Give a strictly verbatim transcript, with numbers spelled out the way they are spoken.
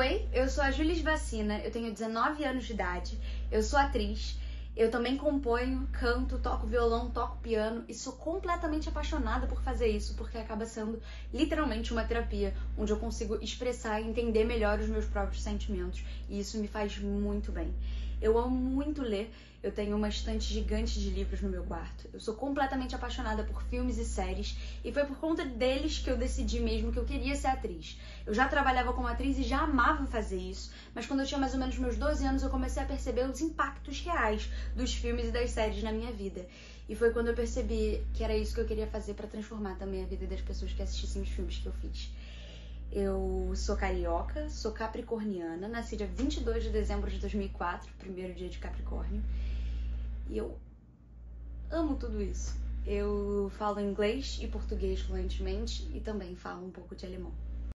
Oi, eu sou a Julis Vacina, eu tenho dezenove anos de idade, eu sou atriz, eu também componho, canto, toco violão, toco piano e sou completamente apaixonada por fazer isso, porque acaba sendo literalmente uma terapia, onde eu consigo expressar e entender melhor os meus próprios sentimentos, e isso me faz muito bem. Eu amo muito ler, eu tenho uma estante gigante de livros no meu quarto. Eu sou completamente apaixonada por filmes e séries, e foi por conta deles que eu decidi mesmo que eu queria ser atriz. Eu já trabalhava como atriz e já amava fazer isso, mas quando eu tinha mais ou menos meus doze anos eu comecei a perceber os impactos reais dos filmes e das séries na minha vida. E foi quando eu percebi que era isso que eu queria fazer para transformar também a vida das pessoas que assistissem os filmes que eu fiz. Eu sou carioca, sou capricorniana, nasci dia vinte e dois de dezembro de dois mil e quatro, primeiro dia de Capricórnio, e eu amo tudo isso. Eu falo inglês e português fluentemente e também falo um pouco de alemão.